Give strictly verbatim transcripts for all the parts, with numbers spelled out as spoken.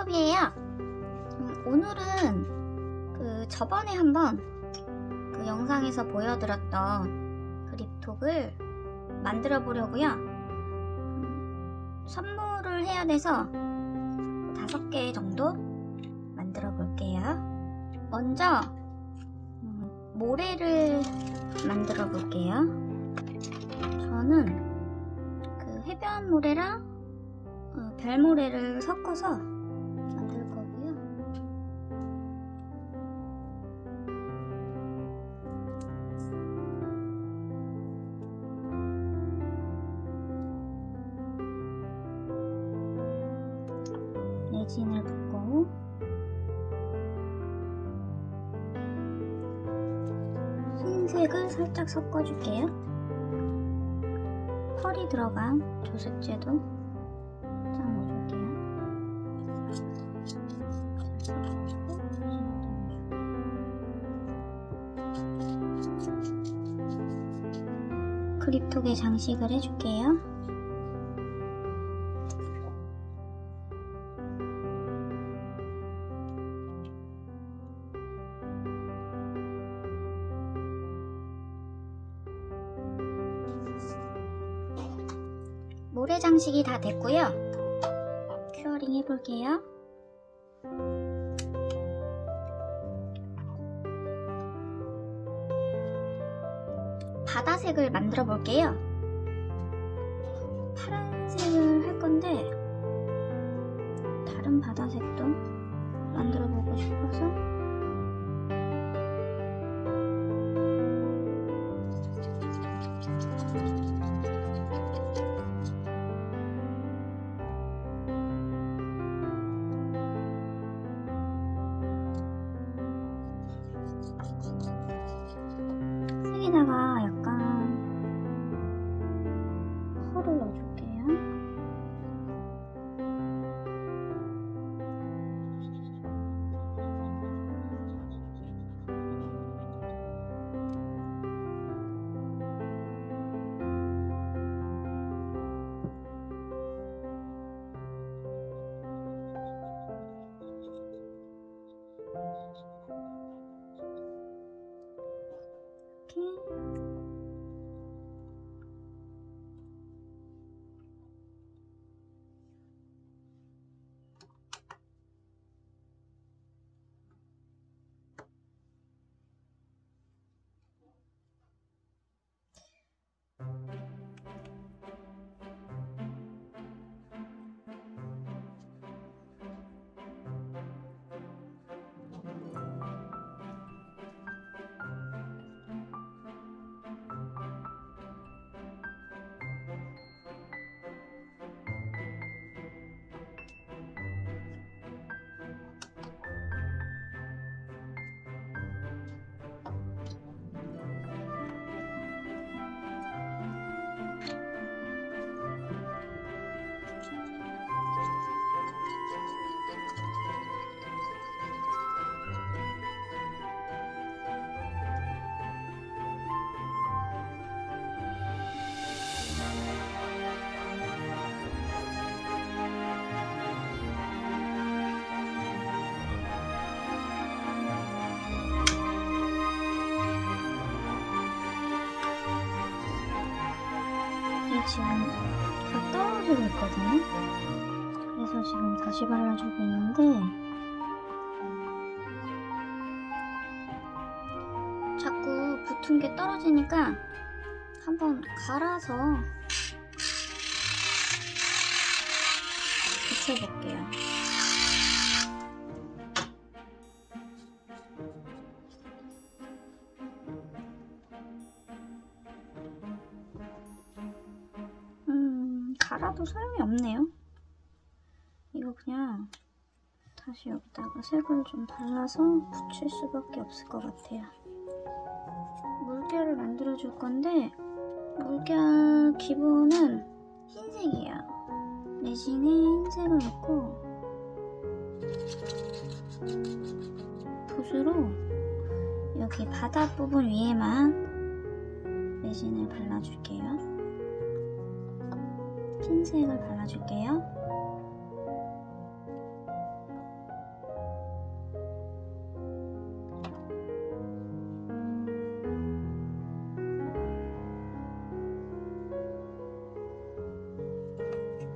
수업이에요. 음, 오늘은 그 저번에 한번 그 영상에서 보여드렸던 그립톡을 만들어 보려고요. 음, 선물을 해야 돼서 다섯 개 정도 만들어 볼게요. 먼저 음, 모래를 만들어 볼게요. 저는 그 해변 모래랑 어, 별 모래를 섞어서 만들 거고요. 레진을 붓고 흰색을 살짝 섞어줄게요. 펄이 들어간 조색제도 살짝 넣어줄게요. 그립톡에 장식을 해줄게요. 모래 장식이 다 됐고요. 큐어링 해볼게요. 바다색을 만들어 볼게요. 파란색을 할 건데 다른 바다색도 만들어 보고 싶어서 색에다가 약간 펄을 넣어줄게요. 지금 다 떨어지고 있거든요. 그래서 지금 다시 발라주고 있는데 자꾸 붙은 게 떨어지니까 한번 갈아서 붙여볼게요. 갈아도 소용이 없네요. 이거 그냥 다시 여기다가 색을 좀 발라서 붙일 수밖에 없을 것 같아요. 물결을 만들어 줄 건데 물결 기본은 흰색이에요. 레진에 흰색을 넣고 붓으로 여기 바닥 부분 위에만 레진을 발라줄게요. 흰색을 발라줄게요.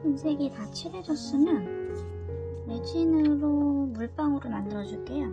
흰색이 다 칠해졌으면 레진으로 물방울을 만들어 줄게요.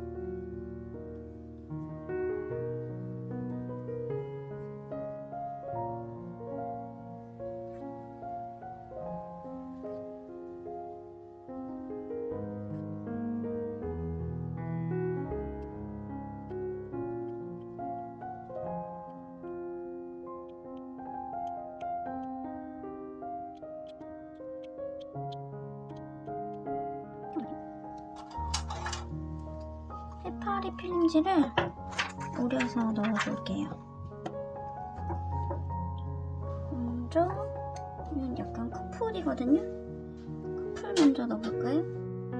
해파리 필름지를 오려서 넣어줄게요. 먼저 이건 약간 커플이거든요. 커플 먼저 넣어볼까요?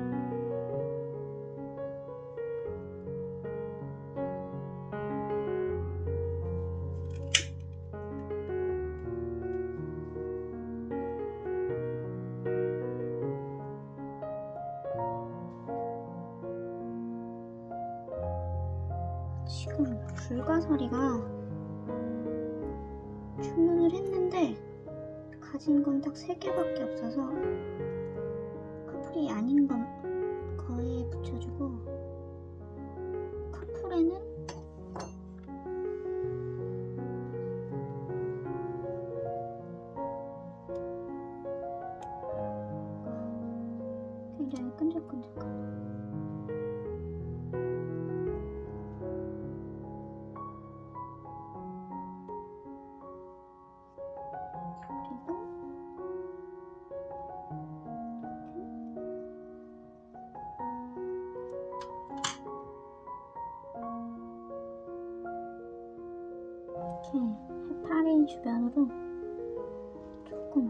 지금 불가사리가 주문을 했는데 가진 건 딱 세 개밖에 없어서 커플이 아닌 건 거에 붙여주고, 커플에는 굉장히 끈적끈적한 이렇게 해파리 주변으로 조금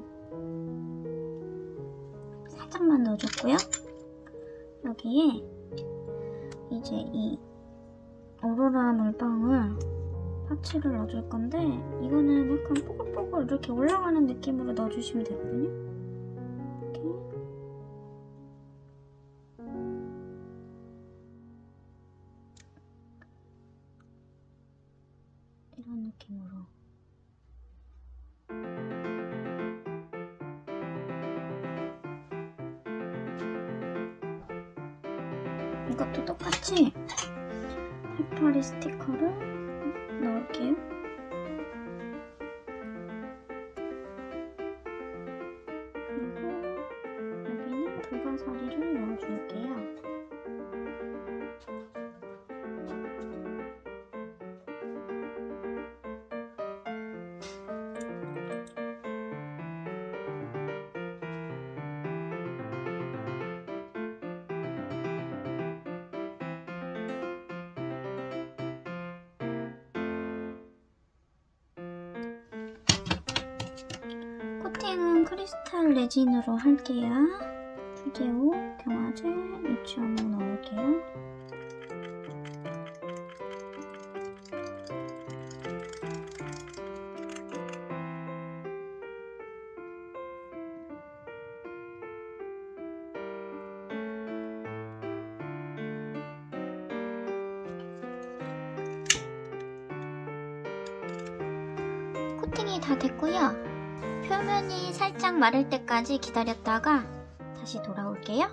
살짝만 넣어줬고요. 여기에 이제 이 오로라 물방울 파츠를 넣어줄 건데, 이거는 약간 뽀글뽀글 이렇게 올라가는 느낌으로 넣어주시면 되거든요. 이렇게 이런 느낌으로. 이것도 똑같이 해파리 스티커를 넣을게요. 그리고 여기는 불가사리를 넣어줄게요. 코팅은 크리스탈 레진으로 할게요. 주제오, 경화제, 유치원으로 넣을게요. 코팅이 다 됐고요. 표면이 살짝 마를 때까지 기다렸다가 다시 돌아올게요.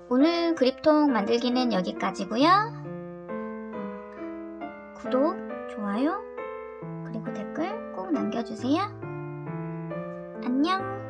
오늘 그립톡 만들기는 여기까지고요. 어, 구독, 좋아요, 그리고 댓글 꼭 남겨주세요. 안녕!